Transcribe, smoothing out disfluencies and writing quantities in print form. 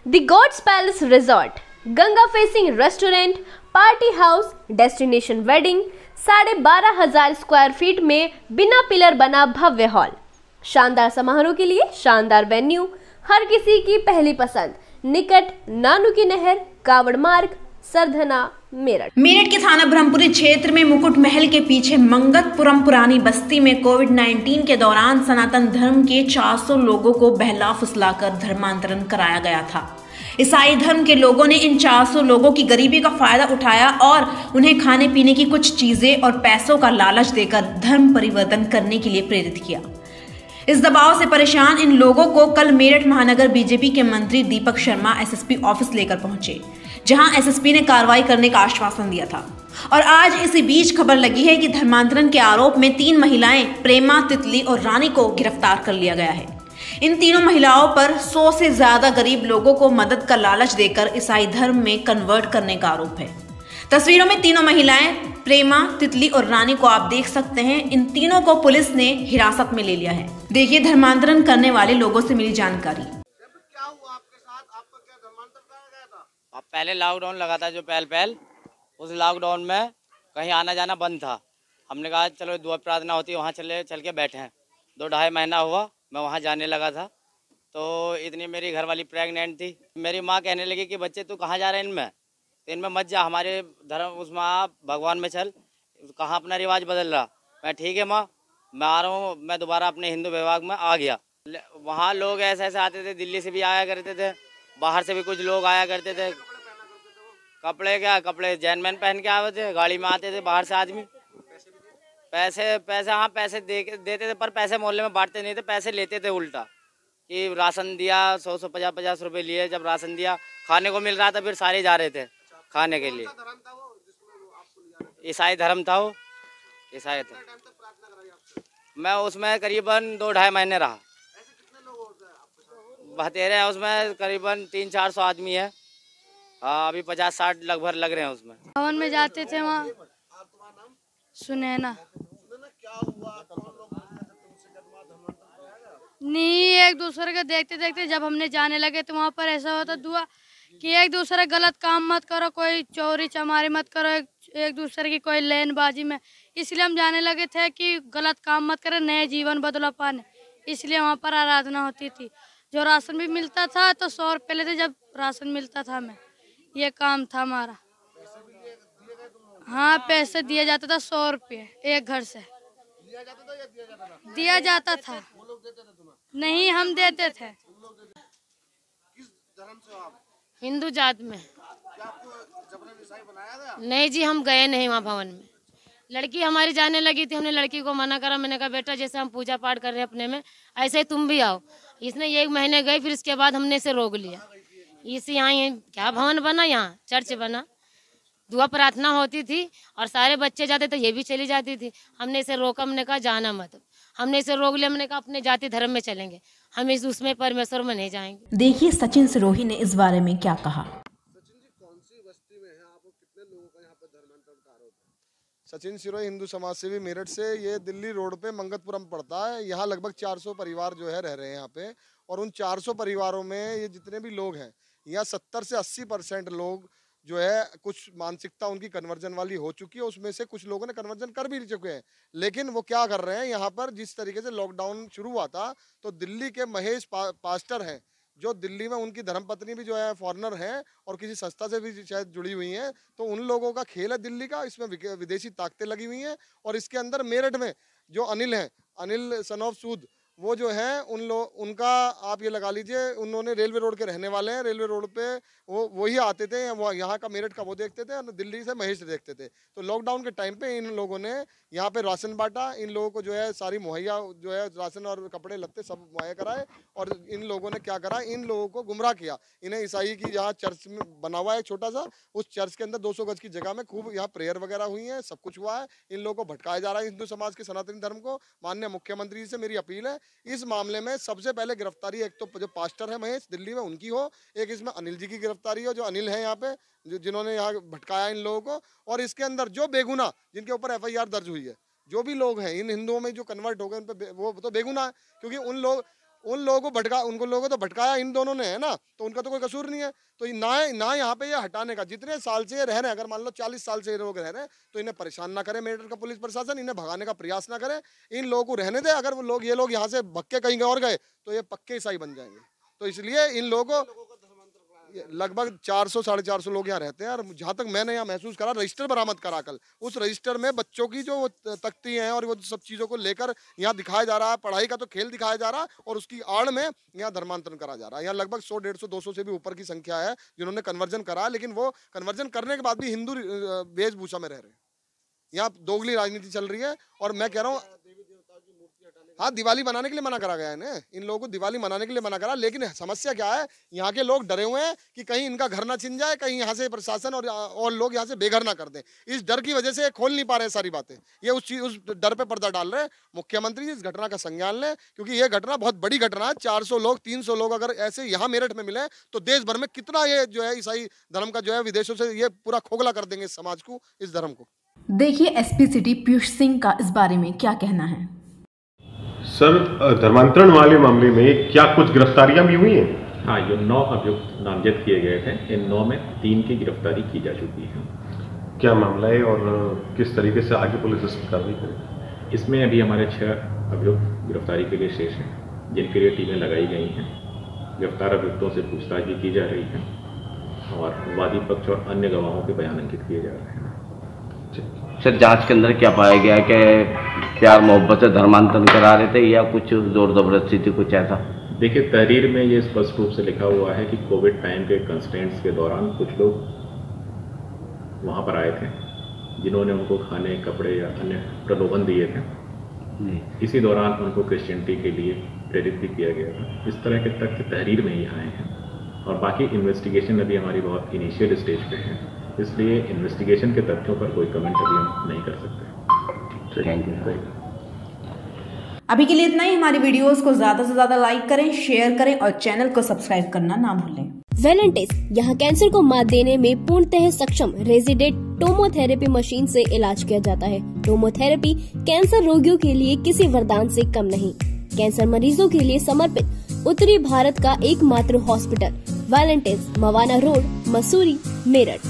The God's Palace Resort, Ganga facing restaurant, party house, destination wedding, 12,500 square feet में बिना pillar बना भव्य hall, शानदार समारोह के लिए शानदार वेन्यू, हर किसी की पहली पसंद, निकट नानू की नहर, कावड़ मार्ग, सरधना, मेरठ। मेरठ के थाना ब्रह्मपुरी क्षेत्र में मुकुट महल के पीछे मंगतपुरम पुरानी बस्ती में कोविड-19 के दौरान सनातन धर्म के 400 लोगों को बहला फुसलाकर धर्मांतरण कराया गया था। ईसाई धर्म के लोगों ने इन 400 लोगों की गरीबी का फायदा उठाया और उन्हें खाने पीने की कुछ चीजें और पैसों का लालच देकर धर्म परिवर्तन करने के लिए प्रेरित किया। इस दबाव से परेशान इन लोगों को कल मेरठ महानगर बीजेपी के मंत्री दीपक शर्मा एसएसपी ऑफिस लेकर पहुंचे, जहां एसएसपी ने कार्रवाई करने का आश्वासन दिया था। और आज इसी बीच खबर लगी है कि धर्मांतरण के आरोप में 3 महिलाएं प्रेमा, तितली और रानी को गिरफ्तार कर लिया गया है। इन तीनों महिलाओं पर 100 से ज्यादा गरीब लोगों को मदद का लालच देकर ईसाई धर्म में कन्वर्ट करने का आरोप है। तस्वीरों में तीनों महिलाएं प्रेमा, तितली और रानी को आप देख सकते हैं। इन तीनों को पुलिस ने हिरासत में ले लिया है। देखिए धर्मांतरण करने वाले लोगों से मिली जानकारी। क्या हुआ आपके साथ? आपका क्या धर्मांतरण कराया गया था? अब पहले लॉकडाउन लगा था जो पहल उस लॉकडाउन में कहीं आना जाना बंद था। हमने कहा चलो दुआ प्रार्थना होती है वहाँ चल के बैठे हैं। 2-2.5 महीना हुआ मैं वहाँ जाने लगा था, तो इतनी मेरी घरवाली प्रेग्नेंट थी। मेरी माँ कहने लगी कि बच्चे तू कहाँ जा रहे हैं इनमें, तो इनमें मत जा, हमारे धर्म उसमें आप भगवान में चल, कहाँ अपना रिवाज बदल रहा। मैं ठीक है माँ, मैं आ रहा हूँ। मैं दोबारा अपने हिंदू विभाग में आ गया। वहाँ लोग ऐसे आते थे, दिल्ली से भी आया करते थे, बाहर से भी कुछ लोग आया करते थे। कपड़े जैनमैन पहन के आए थे, गाड़ी में आते थे बाहर से आदमी। पैसे हाँ पैसे देते थे, पर पैसे मोहल्ले में बांटते नहीं थे, पैसे लेते थे उल्टा। कि राशन दिया 100 50 रुपए लिए, जब राशन दिया खाने को मिल रहा था फिर सारे जा रहे थे खाने के लिए। ईसाई धर्म था वो, ईसाई था। मैं उसमें करीबन 2-2.5 महीने रहा। बतेरे हैं उसमें करीबन 300-400 आदमी है। हाँ अभी 50-60 लगभग लग रहे हैं उसमें। भवन में जाते थे वहाँ। सुनैना नहीं, एक दूसरे को देखते देखते जब हमने जाने लगे तो वहाँ पर ऐसा होता दुआ कि एक दूसरे गलत काम मत करो, कोई चोरी चमारी मत करो, एक दूसरे की कोई लेनबाजी में। इसलिए हम जाने लगे थे कि गलत काम मत करें, नए जीवन बदला पाने। इसलिए वहाँ पर आराधना होती थी। जो राशन भी मिलता था तो 100 रुपये लेते जब राशन मिलता था। हमें ये काम था हमारा। हाँ पैसे दिया जाता था 100 रुपये एक घर से दिया जाता था। नहीं हम देते थे। किस धर्म से हो आप? हिंदू जात में। क्या आपको जबरन ईसाई बनाया गया? नहीं जी, हम गए नहीं वहाँ भवन में। लड़की हमारी जाने लगी थी, हमने लड़की को मना करा। मैंने कहा बेटा जैसे हम पूजा पाठ कर रहे हैं अपने में, ऐसे ही तुम भी आओ। इसने 1 महीने गई, फिर इसके बाद हमने इसे रोक लिया। इसे यहाँ क्या भवन बना, यहाँ चर्च बना, दुआ प्रार्थना होती थी और सारे बच्चे जाते तो ये भी चली जाती थी। हमने इसे रोका, हमने कहा जाना मत। हमने इसे रोक लिया, हमने कहा अपने जाति धर्म में चलेंगे, हम उसमें परमेश्वर में नहीं जाएंगे। देखिए सचिन सिरोही ने इस बारे में क्या कहा। सचिन जी कौन सी बस्ती में है आप? कितने लोगों का यहाँ पर धर्मांतरण का आरोप है? सचिन सिरोही हिंदू समाज सेवी मेरठ से। ये दिल्ली रोड पे मंगतपुरम पड़ता है। यहाँ लगभग 400 परिवार जो है रह रहे हैं यहाँ पे। और उन 400 परिवारों में ये जितने भी लोग हैं, यहाँ 70 से 80% लोग जो है कुछ मानसिकता उनकी कन्वर्जन वाली हो चुकी है। उसमें से कुछ लोगों ने कन्वर्जन कर भी चुके हैं, लेकिन वो क्या कर रहे हैं यहाँ पर, जिस तरीके से लॉकडाउन शुरू हुआ था तो दिल्ली के महेश पास्टर हैं, जो दिल्ली में उनकी धर्मपत्नी भी जो है फॉरेनर हैं और किसी संस्था से भी शायद जुड़ी हुई हैं। तो उन लोगों का खेल है दिल्ली का, इसमें विदेशी ताकतें लगी हुई हैं। और इसके अंदर मेरठ में जो अनिल हैं, अनिल सन ऑफ सूद, वो जो है उनका आप ये लगा लीजिए, उन्होंने रेलवे रोड के रहने वाले हैं। रेलवे रोड पे वही आते थे, वो यहाँ का मेरठ का वो देखते थे और दिल्ली से महेश देखते थे। तो लॉकडाउन के टाइम पे इन लोगों ने यहाँ पे राशन बांटा। इन लोगों को जो है सारी मुहैया जो है राशन और कपड़े लत्ते सब मुहैया कराए। और इन लोगों ने क्या करा, इन लोगों को गुमराह किया। इन्हें ईसाई की जहाँ चर्च में बना हुआ है छोटा सा, उस चर्च के अंदर 200 गज की जगह में खूब यहाँ प्रेयर वगैरह हुई है, सब कुछ हुआ है। इन लोगों को भटकाया जा रहा है हिंदू समाज के सनातनी धर्म को। माननीय मुख्यमंत्री जी से मेरी अपील है, इस मामले में सबसे पहले गिरफ्तारी एक तो जो पास्टर है महेश दिल्ली में उनकी हो, एक इसमें अनिल जी की गिरफ्तारी हो, जो अनिल है यहाँ पे, जिन्होंने यहाँ भटकाया इन लोगों को। और इसके अंदर जो बेगुनाह, जिनके ऊपर FIR दर्ज हुई है, जो भी लोग हैं इन हिंदुओं में जो कन्वर्ट हो गए, उन पे वो तो बेगुनाह है। क्योंकि उन लोगों को भटका, उनको लोगों को तो भटकाया इन दोनों ने है ना, तो उनका तो कोई कसूर नहीं है। तो ना यहाँ पे ये हटाने का, जितने साल से ये रह रहे हैं, अगर मान लो 40 साल से ये लोग रह रहे हैं, तो इन्हें परेशान ना करे मेरठ का पुलिस प्रशासन, इन्हें भगाने का प्रयास ना करे, इन लोगों को रहने दे। अगर वो लोग, ये लोग यहाँ से भग के कहीं और गए तो ये पक्के ईसाई बन जाएंगे। तो इसलिए इन लोगों को लगभग 400 साढ़े 400 लोग यहाँ रहते हैं। और जहाँ तक मैंने यहाँ महसूस करा, रजिस्टर बरामद करा कल, उस रजिस्टर में बच्चों की जो तख्ती हैं और वो सब चीज़ों को लेकर यहाँ दिखाया जा रहा है, पढ़ाई का तो खेल दिखाया जा रहा है, और उसकी आड़ में यहाँ धर्मांतरण करा जा रहा है। यहाँ लगभग 100 150 200 से भी ऊपर की संख्या है जिन्होंने कन्वर्जन करा, लेकिन वो कन्वर्जन करने के बाद भी हिंदू वेशभूषा में रह रहे हैं। यहाँ दोगली राजनीति चल रही है। और मैं कह रहा हूँ, हाँ, दिवाली मनाने के लिए मना करा गया है ना, इन लोगों को दिवाली मनाने के लिए मना करा। लेकिन समस्या क्या है, यहाँ के लोग डरे हुए हैं कि कहीं इनका घर ना छिन जाए, कहीं यहाँ से प्रशासन और लोग यहाँ से बेघर ना कर दें। इस डर की वजह से खोल नहीं पा रहे सारी बातें, ये उस डर पे पर्दा डाल रहे हैं। मुख्यमंत्री जी इस घटना का संज्ञान लें, क्योंकि ये घटना बहुत बड़ी घटना है। 400 लोग 300 लोग अगर ऐसे यहाँ मेरठ में मिले तो देश भर में कितना ये जो है ईसाई धर्म का जो है विदेशों से ये पूरा खोखला कर देंगे इस समाज को, इस धर्म को। देखिए एसपी सिटी पीयूष सिंह का इस बारे में क्या कहना है। सर, धर्मांतरण वाले मामले में क्या कुछ गिरफ्तारियां भी हुई हैं? हाँ, ये 9 अभियुक्त नामजद किए गए थे। इन 9 में 3 की गिरफ्तारी की जा चुकी है। क्या मामला है और किस तरीके से आगे पुलिस इस पर कार्रवाई करेगी? इसमें अभी हमारे 6 अभियुक्त गिरफ्तारी के लिए शेष हैं, जिनके लिए टीमें लगाई गई हैं। गिरफ्तार अभियुक्तों से पूछताछ भी की जा रही है और वादी पक्ष और अन्य गवाहों के बयान अंकित किए जा रहे हैं। सर, जांच के अंदर क्या पाया गया कि प्यार मोहब्बत से धर्मांतरण करा रहे थे या कुछ जोर जबरदस्ती थी, कुछ ऐसा? देखिए, तहरीर में ये स्पष्ट रूप से लिखा हुआ है कि कोविड टाइम के कंस्ट्रेंट्स के दौरान कुछ लोग वहाँ पर आए थे जिन्होंने उनको खाने, कपड़े या अन्य प्रलोभन दिए थे। इसी दौरान उनको क्रिश्चियनिटी के लिए प्रेरित भी किया गया था। इस तरह के तथ्य तहरीर में ही आए हैं और बाकी इन्वेस्टिगेशन अभी हमारी बहुत इनिशियल स्टेज पे है, इसलिए इन्वेस्टिगेशन के तथ्यों पर कोई कमेंट अभी हम नहीं कर सकते। Thank you. अभी के लिए इतना ही। हमारी वीडियोस को ज्यादा से ज्यादा लाइक करें, शेयर करें और चैनल को सब्सक्राइब करना ना भूलें। वेलेंटिस यहाँ कैंसर को मात देने में पूर्णतः सक्षम रेजिडेंट टोमोथेरेपी मशीन से इलाज किया जाता है। टोमोथेरेपी कैंसर रोगियों के लिए किसी वरदान से कम नहीं। कैंसर मरीजों के लिए समर्पित उत्तरी भारत का एकमात्र hospital Valentis, Mawana road, Mussoorie, Meerut.